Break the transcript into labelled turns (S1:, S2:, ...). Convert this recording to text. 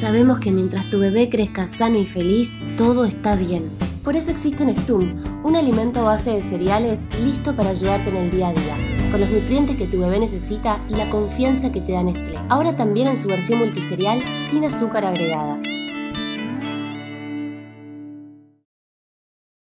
S1: Sabemos que mientras tu bebé crezca sano y feliz, todo está bien. Por eso existe Nestum, un alimento a base de cereales listo para ayudarte en el día a día, con los nutrientes que tu bebé necesita y la confianza que te da Nestlé. Ahora también en su versión multicereal sin azúcar agregada.